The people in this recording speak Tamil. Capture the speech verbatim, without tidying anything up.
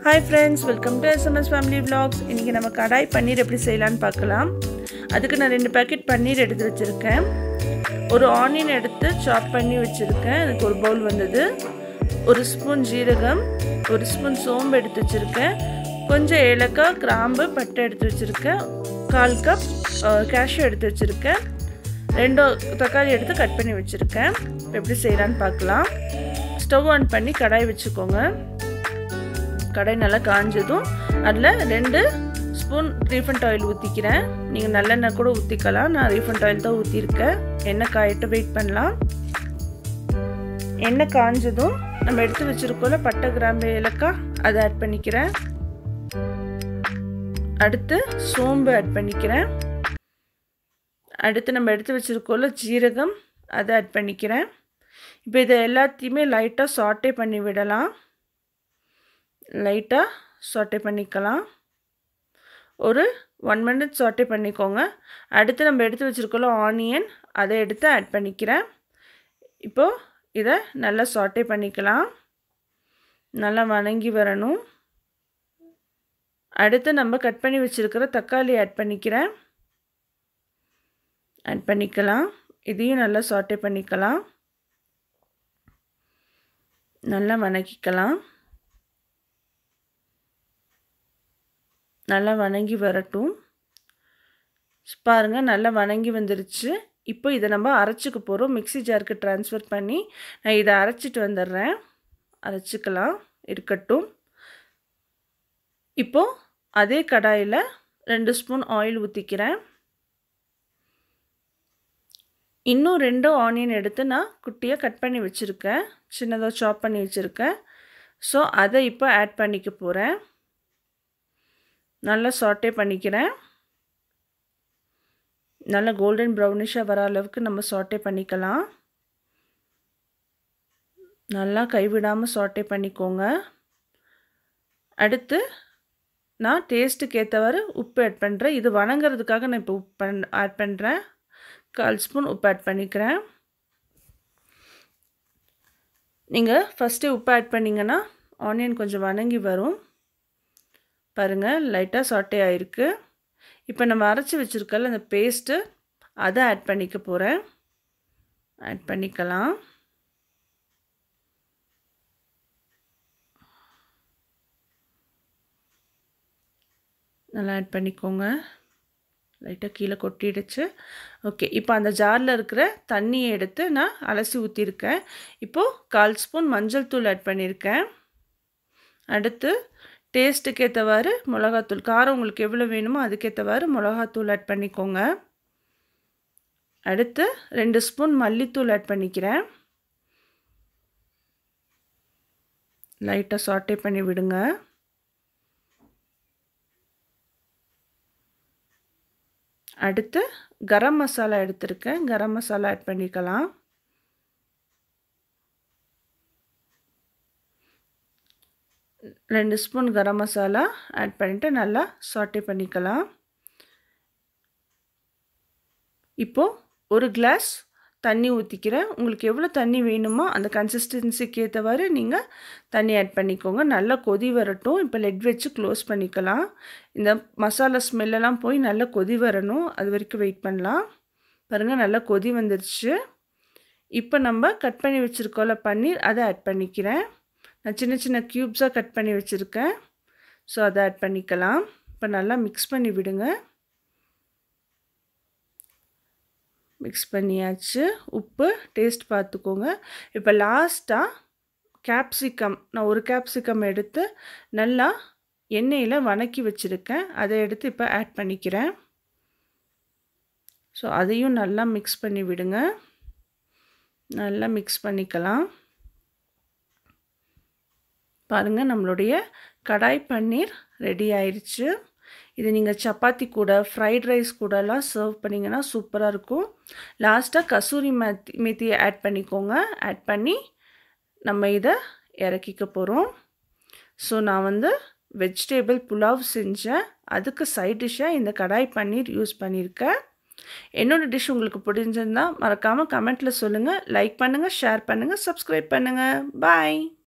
Hi friends, welcome to S M S Family Vlogs. இன்னைக்கு நம்ம கடாய் பன்னீர் எப்படி செய்யலாம்னு பார்க்கலாம். அதுக்கு நான் ரெண்டு பாக்கெட் பன்னீர் எடுத்து வச்சிருக்கேன். ஒரு ஆனியன் எடுத்து சாப் பண்ணி வச்சிருக்கேன். எனக்கு ஒரு பவுல் வந்தது. ஒரு ஸ்பூன் ஜீரகம், ஒரு ஸ்பூன் சோம்பு எடுத்து வச்சிருக்கேன். கொஞ்சம் ஏலக்காய், கிராம்பு, பட்டை எடுத்து வச்சிருக்கேன். கால் கப் கேஷ்யூ எடுத்து வச்சிருக்கேன். ரெண்டு தக்காளி எடுத்து கட் பண்ணி வச்சிருக்கேன். எப்படி செய்யலாம்னு பார்க்கலாம். ஸ்டவ் ஆன் பண்ணி கடாய் வச்சுக்கோங்க. கடாய் நல்லா காஞ்சதும் அதில் ரெண்டு ஸ்பூன் ரீஃபண்ட் ஆயில் ஊற்றிக்கிறேன். நீங்கள் நல்லெண்ணெய் கூட ஊற்றிக்கலாம். நான் ரீஃபண்ட் ஆயில் தான் ஊற்றிருக்கேன். எண்ணெய் காயிட்டு வெயிட் பண்ணலாம். எண்ணெய் காஞ்சதும் நம்ம எடுத்து வச்சுருக்கோம்ல பட்டை, கிராம்பு, ஏலக்காய் அதை ஆட் பண்ணிக்கிறேன். அடுத்து சோம்பு ஆட் பண்ணிக்கிறேன். அடுத்து நம்ம எடுத்து வச்சுருக்கோம்ல ஜீரகம் அதை ஆட் பண்ணிக்கிறேன். இப்போ இதை எல்லாத்தையுமே லைட்டாக சாட்டே பண்ணி விடலாம். லைட்டாக சாட்டே பண்ணிக்கலாம். ஒரு ஒன் மினிட் சாட்டே பண்ணிக்கோங்க. அடுத்து நம்ம எடுத்து வச்சுருக்கோம் ஆனியன் அதை எடுத்து ஆட் பண்ணிக்கிறேன். இப்போது இதை நல்லா சாட்டே பண்ணிக்கலாம். நல்லா வணங்கி வரணும். அடுத்து நம்ம கட் பண்ணி வச்சுருக்கிற தக்காளி ஆட் பண்ணிக்கிறேன். ஆட் பண்ணிக்கலாம். இதையும் நல்லா சாட்டே பண்ணிக்கலாம். நல்லா வணக்கிக்கலாம். நல்லா வணங்கி வரட்டும். பாருங்கள், நல்லா வணங்கி வந்துருச்சு. இப்போ இதை நம்ம அரைச்சிக்க போகிறோம். மிக்ஸி ஜாருக்கு ட்ரான்ஸ்ஃபர் பண்ணி நான் இதை அரைச்சிட்டு வந்துடுறேன். அரைச்சிக்கலாம், இருக்கட்டும். இப்போது அதே கடாயில் ரெண்டு ஸ்பூன் ஆயில் ஊற்றிக்கிறேன். இன்னும் ரெண்டு ஆனியன் எடுத்து நான் குட்டியாக கட் பண்ணி வச்சுருக்கேன். சின்னதாக சாப் பண்ணி வச்சுருக்கேன். ஸோ அதை இப்போ ஆட் பண்ணிக்க போகிறேன். நல்லா சாட்டே பண்ணிக்கிறேன். நல்லா கோல்டன் ப்ரௌனிஷாக வர அளவுக்கு நம்ம சாட்டே பண்ணிக்கலாம். நல்லா கைவிடாமல் சாட்டே பண்ணிக்கோங்க. அடுத்து நான் டேஸ்ட்டுக்கு ஏற்றவாறு உப்பு ஆட் பண்ணுறேன். இது வணங்குறதுக்காக நான் இப்போ உப்பு பண் ஆட் பண்ணுறேன். கால் ஸ்பூன் உப்பு ஆட் பண்ணிக்கிறேன். நீங்கள் ஃபஸ்ட்டே உப்பு ஆட் பண்ணிங்கன்னா ஆனியன் கொஞ்சம் வணங்கி வரும். பாருங்கள், லைட்டாக சாட்டே ஆகிருக்கு. இப்போ நம்ம அரைச்சி வச்சுருக்கல அந்த பேஸ்ட்டு அதை ஆட் பண்ணிக்க போகிறேன். ஆட் பண்ணிக்கலாம். நல்லா ஆட் பண்ணிக்கோங்க. லைட்டாக கீழே கொட்டிடுச்சு. ஓகே, இப்போ அந்த ஜாரில் இருக்கிற தண்ணியை எடுத்து நான் அலசி ஊற்றிருக்கேன். இப்போது கால் ஸ்பூன் மஞ்சள் தூள் ஆட் பண்ணியிருக்கேன். அடுத்து டேஸ்ட்டுக்கு ஏற்றவாறு மிளகாத்தூள், காரம் உங்களுக்கு எவ்வளோ வேணுமோ அதுக்கேற்றவாறு மிளகாத்தூள் ஆட் பண்ணிக்கோங்க. அடுத்து ரெண்டு ஸ்பூன் மல்லித்தூள் ஆட் பண்ணிக்கிறேன். லைட்டாக சாட்டே பண்ணி விடுங்க. அடுத்து கரம் மசாலா எடுத்துருக்கேன். கரம் மசாலா ஆட் பண்ணிக்கலாம். ரெண்டு ஸ்பூன் கரம் மசாலா ஆட் பண்ணிவிட்டு நல்லா சாட்டே பண்ணிக்கலாம். இப்போது ஒரு கிளாஸ் தண்ணி ஊற்றிக்கிறேன். உங்களுக்கு எவ்வளோ தண்ணி வேணுமோ அந்த கன்சிஸ்டன்சிக்கு ஏற்றவாறு நீங்கள் தண்ணி ஆட் பண்ணிக்கோங்க. நல்லா கொதி வரட்டும். இப்போ லெட் வச்சு க்ளோஸ் பண்ணிக்கலாம். இந்த மசாலா ஸ்மெல்லெல்லாம் போய் நல்லா கொதி வரணும். அது வரைக்கும் வெயிட் பண்ணலாம். பாருங்கள், நல்லா கொதி வந்துருச்சு. இப்போ நம்ம கட் பண்ணி வச்சுருக்கோம்ல பன்னீர் அதை ஆட் பண்ணிக்கிறேன். நான் சின்ன சின்ன க்யூப்ஸாக கட் பண்ணி வச்சுருக்கேன். ஸோ அதை ஆட் பண்ணிக்கலாம். இப்போ நல்லா மிக்ஸ் பண்ணி விடுங்க. மிக்ஸ் பண்ணியாச்சு. உப்பு டேஸ்ட் பார்த்துக்கோங்க. இப்போ லாஸ்ட்டாக கேப்சிகம், நான் ஒரு கேப்சிகம் எடுத்து நல்லா எண்ணெயில் வணக்கி வச்சுருக்கேன். அதை எடுத்து இப்போ ஆட் பண்ணிக்கிறேன். ஸோ அதையும் நல்லா மிக்ஸ் பண்ணி விடுங்க. நல்லா மிக்ஸ் பண்ணிக்கலாம். பாருங்கள், நம்மளுடைய கடாய் பன்னீர் ரெடி ஆயிடுச்சு. இது நீங்கள் சப்பாத்தி கூட, ஃப்ரைட் ரைஸ் கூடலாம் சர்வ் பண்ணிங்கன்னா சூப்பராக இருக்கும். லாஸ்ட்டாக கசூரி மேத்தி மேத்தியை ஆட் பண்ணிக்கோங்க. ஆட் பண்ணி நம்ம இதை இறக்கிக்க போகிறோம். ஸோ நான் வந்து வெஜிடேபிள் புலாவ் செஞ்சேன். அதுக்கு சைட் டிஷ்ஷாக இந்த கடாய் பன்னீர் யூஸ் பண்ணியிருக்கேன். என்னோடய டிஷ் உங்களுக்கு பிடிச்சிருந்தால் மறக்காமல் கமெண்ட்டில் சொல்லுங்கள். லைக் பண்ணுங்கள், ஷேர் பண்ணுங்கள், சப்ஸ்கிரைப் பண்ணுங்கள். பாய்.